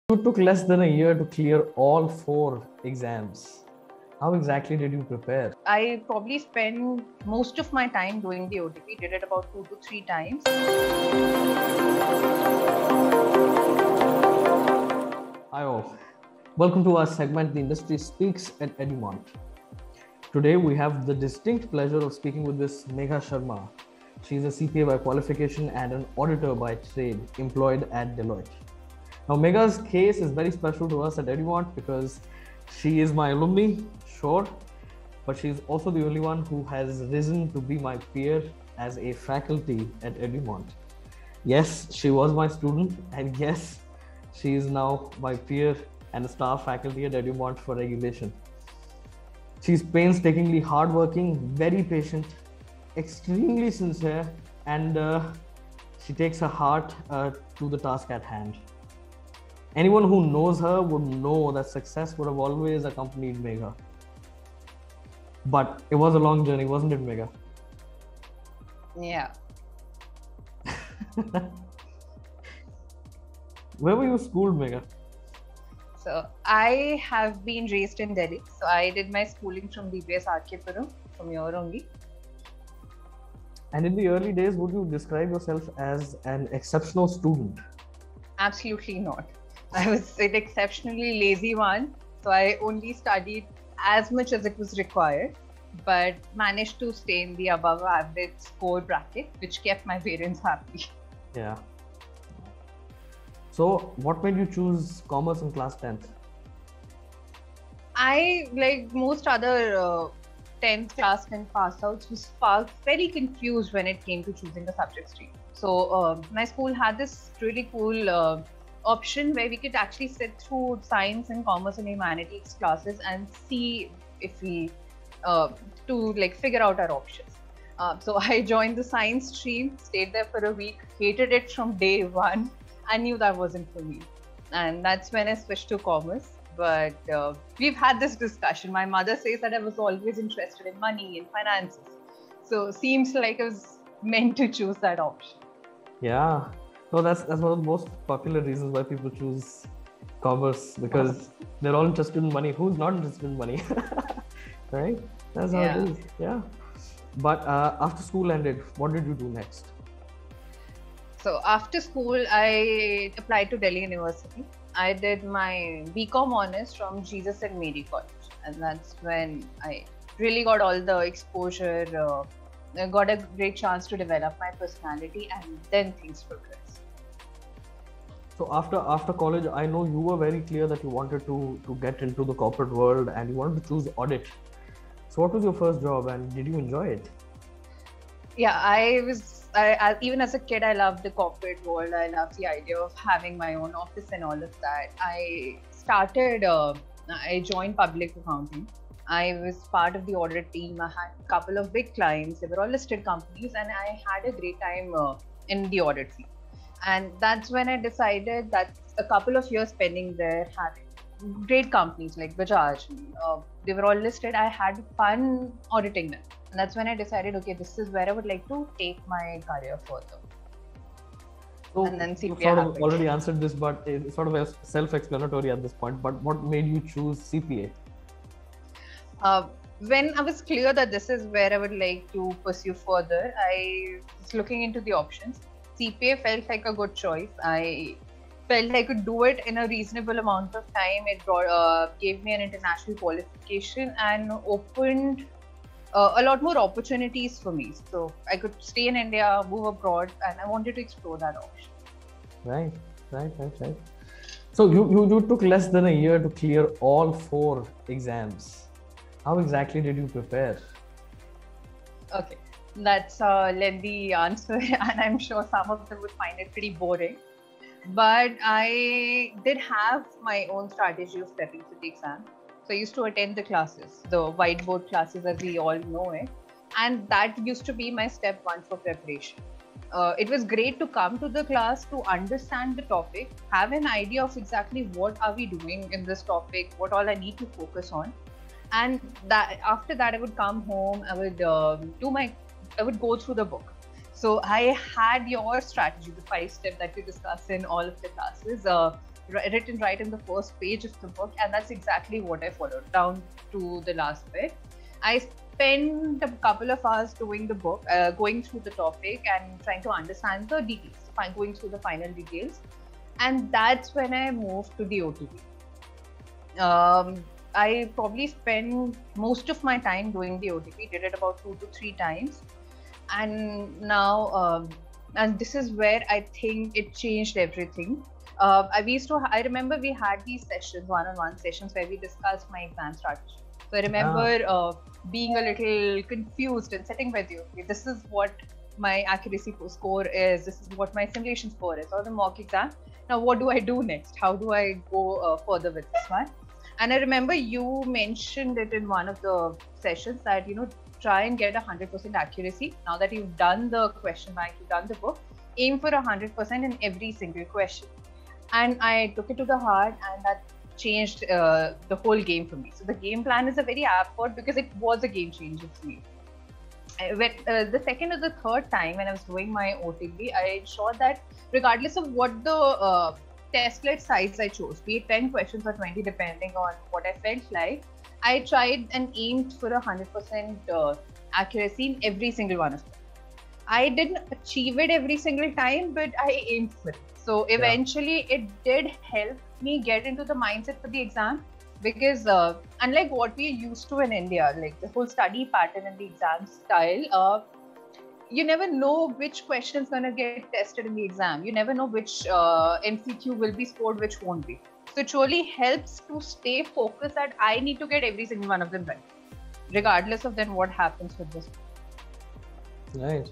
You took less than a year to clear all 4 exams. How exactly did you prepare? I probably spend most of my time doing the OTP, did it about 2 to 3 times. Hi all. Welcome to our segment, The Industry Speaks at Edumont. Today we have the distinct pleasure of speaking with Ms. Megha Sharma. She is a CPA by qualification and an auditor by trade, employed at Deloitte. Now, Megha's case is very special to us at Edumont because she is my alumni, sure, but she's also the only one who has risen to be my peer as a faculty at Edumont. Yes, she was my student, and yes, she is now my peer and a staff faculty at Edumont for regulation. She's painstakingly hardworking, very patient, extremely sincere, and she takes her heart to the task at hand. Anyone who knows her would know that success would have always accompanied Megha. But it was a long journey, wasn't it, Megha? Yeah. Where were you schooled, Megha? So I have been raised in Delhi. So I did my schooling from DBS RK Puram, from here only. And in the early days, would you describe yourself as an exceptional student? Absolutely not. I was an exceptionally lazy one. So I only studied as much as it was required, but managed to stay in the above average score bracket, which kept my parents happy. Yeah. So, what made you choose commerce in class 10th? I, like most other 10th class and pass outs, was very confused when it came to choosing a subject stream. So my school had this really cool option where we could actually sit through science and commerce and humanities classes and see if we figure out our options. So I joined the science stream, stayed there for a week, hated it from day one. I knew that wasn't for me, and that's when I switched to commerce. But we've had this discussion. My mother says that I was always interested in money and finances, so seems like I was meant to choose that option. Yeah, no, that's one of the most popular reasons why people choose commerce, because they're all interested in money. Who's not interested in money, right? That's how it is. Yeah. But after school ended, what did you do next? So after school, I applied to Delhi University. I did my BCom honors from Jesus and Mary College, and that's when I really got all the exposure. I got a great chance to develop my personality, and then things progressed. So after college, I know you were very clear that you wanted to get into the corporate world and you wanted to choose audit. So what was your first job, and did you enjoy it? Yeah, I even as a kid, I loved the corporate world. I loved the idea of having my own office and all of that. I joined public accounting. I was part of the audit team. I had a couple of big clients. They were all listed companies, and I had a great time in the audit field. And that's when I decided that a couple of years spending there, having great companies like Bajaj, they were all listed. I had fun auditing them. And that's when I decided, okay, this is where I would like to take my career further. So and then you CPA sort of happened. already answered this, but it's sort of self-explanatory at this point. But what made you choose CPA? When I was clear that this is where I would like to pursue further, I was looking into the options. CPA felt like a good choice. I felt I could do it in a reasonable amount of time. It gave me an international qualification and opened a lot more opportunities for me. So I could stay in India, move abroad, and I wanted to explore that option. Right. So you took less than a year to clear all 4 exams. How exactly did you prepare? Okay, that's a lengthy answer, and I'm sure some of them would find it pretty boring. But I did have my own strategy of prepping for the exam. So I used to attend the classes, the whiteboard classes as we all know it. And that used to be my step one for preparation. It was great to come to the class to understand the topic, have an idea of exactly what are we doing in this topic, what all I need to focus on. And that after that, I would come home, I would go through the book. So I had your strategy, the 5 step that we discuss in all of the classes, written right in the first page of the book, and that's exactly what I followed down to the last bit. I spent a couple of hours doing the book, going through the topic and trying to understand the details, going through the final details, and that's when I moved to the OTP. I probably spent most of my time doing the OTP, did it about 2 to 3 times. And now, and this is where I think it changed everything. I remember we had these sessions, one-on-one sessions, where we discussed my exam strategy. So I remember being a little confused and sitting with you. Okay, this is what my accuracy score is. This is what my simulation score is, or the mock exam. Now, what do I do next? How do I go further with this one? And I remember you mentioned it in one of the sessions that, try and get 100% accuracy. Now that you've done the question bank, you've done the book, aim for 100% in every single question. And I took it to the heart, and that changed the whole game for me. So the game plan is a very apt word, because it was a game changer for me. The second or the third time when I was doing my OTP, I ensured that regardless of what the testlet size I chose, be it 10 questions or 20, depending on what I felt like, I tried and aimed for 100% accuracy in every single one of them. I didn't achieve it every single time, but I aimed for it. So eventually it did help me get into the mindset for the exam, because unlike what we're used to in India, like the whole study pattern and the exam style, you never know which question is going to get tested in the exam. You never know which MCQ will be scored, which won't be. So it really helps to stay focused that I need to get every single one of them right, regardless of then what happens with this. Right.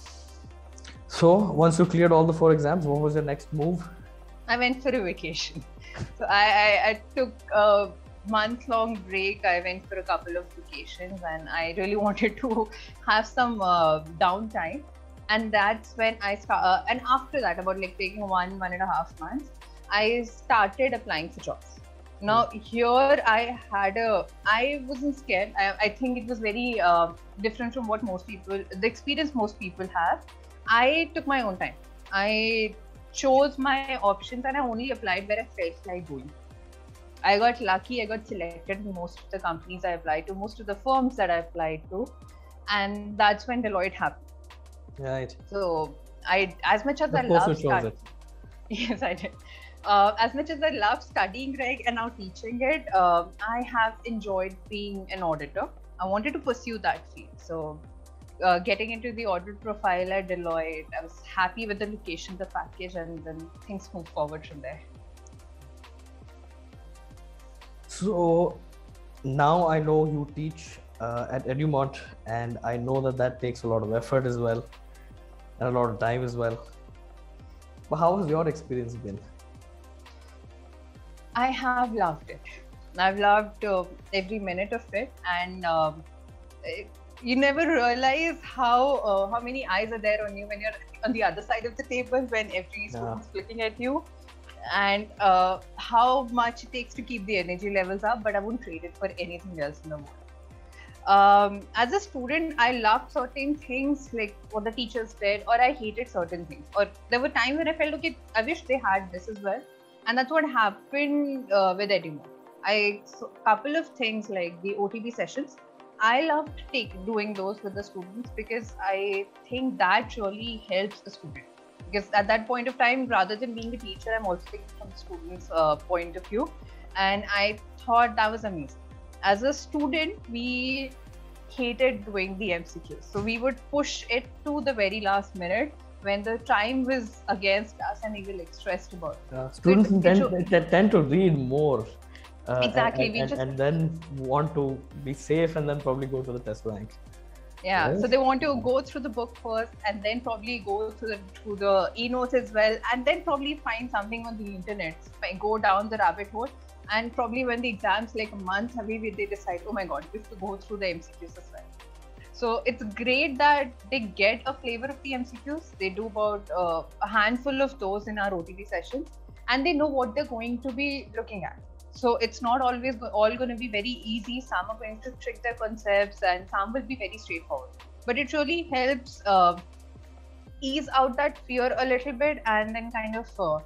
So once you cleared all the 4 exams, what was your next move? I went for a vacation. So I took a month-long break. I went for a couple of vacations, and I really wanted to have some downtime. And that's when I started. And after that, about like taking 1.5 months, I started applying for jobs. Now here I wasn't scared. I think it was very different from what the experience most people have. I took my own time. I chose my options, and I only applied where I felt like going. I got lucky. I got selected in most of the companies I applied to, most of the firms that I applied to, and that's when Deloitte happened. Right. So as much as I love studying, yes, I did. As much as I love studying reg and now teaching it, I have enjoyed being an auditor. I wanted to pursue that field. So getting into the audit profile at Deloitte, I was happy with the location, the package, and then things moved forward from there. So now I know you teach at Edumont, and I know that takes a lot of effort as well, and a lot of time as well. But how has your experience been? I have loved it. I've loved every minute of it, and you never realize how many eyes are there on you when you're on the other side of the table, when every student's looking at you, and how much it takes to keep the energy levels up. But I wouldn't trade it for anything else in the world. As a student, I loved certain things, like what the teachers did, or I hated certain things. Or there were times when I felt, okay, I wish they had this as well. And that's what happened with Edumont. A couple of things like the OTP sessions, I loved doing those with the students, because I think that really helps the student. Because at that point of time, rather than being a teacher, I'm also thinking from the student's point of view. And I thought that was amazing. As a student, we hated doing the MCQs. So we would push it to the very last minute when the time was against us, and we were like stressed about it. Students tend to read more. Exactly. And then want to be safe, and then probably go to the test bank. Yeah, yes. So they want to go through the book first, and then probably go through the e-notes as well, and then probably find something on the internet, go down the rabbit hole, and probably when the exam's like a month away, they decide, oh my god, we have to go through the MCQs as well. So it's great that they get a flavor of the MCQs. They do about a handful of those in our OTP sessions, and they know what they're going to be looking at. So it's not always all going to be very easy. Some are going to trick their concepts, and some will be very straightforward. But it really helps ease out that fear a little bit, and then kind of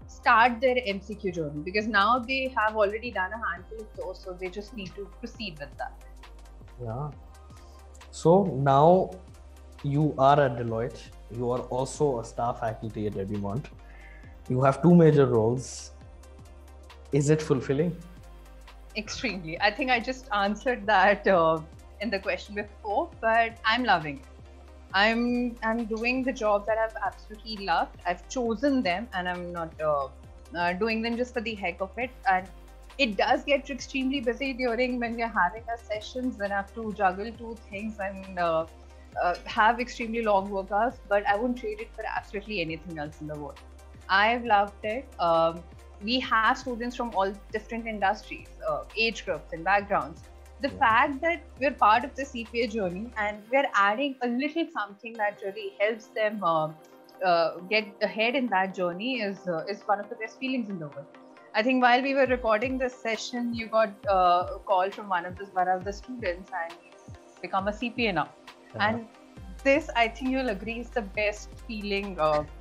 start their MCQ journey, because now they have already done a handful of those, so they just need to proceed with that. Yeah. So now you are at Deloitte. You are also a staff faculty at Edimont. You have two major roles. Is it fulfilling? Extremely. I think I just answered that in the question before, but I'm loving it. I'm doing the job that I've absolutely loved. I've chosen them, and I'm not doing them just for the heck of it. And it does get extremely busy during when we're having our sessions. Then I have to juggle two things and have extremely long work hours. But I wouldn't trade it for absolutely anything else in the world. I've loved it. We have students from all different industries, age groups, and backgrounds. The fact that we're part of the CPA journey and we're adding a little something that really helps them get ahead in that journey is one of the best feelings in the world. I think while we were recording this session, you got a call from one of the students, and he's become a CPA now. And this, I think you'll agree, is the best feeling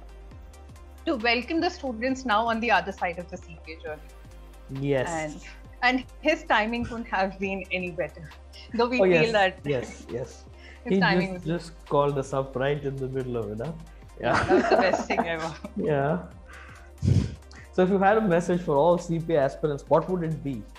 to welcome the students now on the other side of the CPA journey. Yes. And his timing couldn't have been any better. Though we feel that. Yes. His timing He just called us up right in the middle of it. Huh? Yeah. That was the best thing ever. Yeah. So if you had a message for all CPA aspirants, what would it be?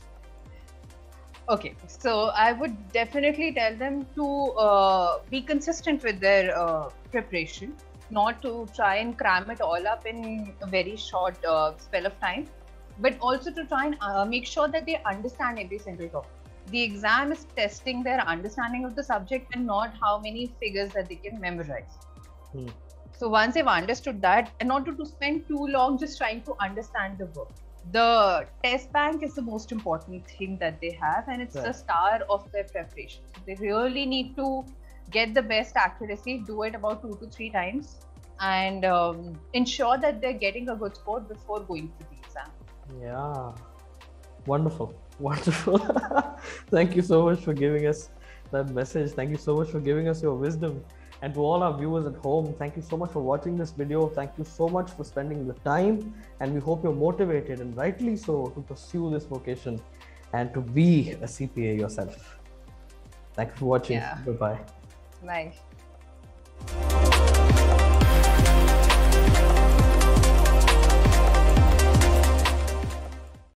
Okay, so I would definitely tell them to be consistent with their preparation, not to try and cram it all up in a very short spell of time, but also to try and make sure that they understand every single topic. The exam is testing their understanding of the subject and not how many figures that they can memorize. So once they've understood that, and not to spend too long just trying to understand the work. The test bank is the most important thing that they have, and it's the star of their preparation. So they really need to get the best accuracy, do it about 2 to 3 times, and ensure that they're getting a good score before going to the exam. Yeah, wonderful. Thank you so much for giving us that message. Thank you so much for giving us your wisdom. And to all our viewers at home, thank you so much for watching this video. Thank you so much for spending the time, and we hope you're motivated, and rightly so, to pursue this vocation and to be a CPA yourself. Thank you for watching. Bye-bye. Bye.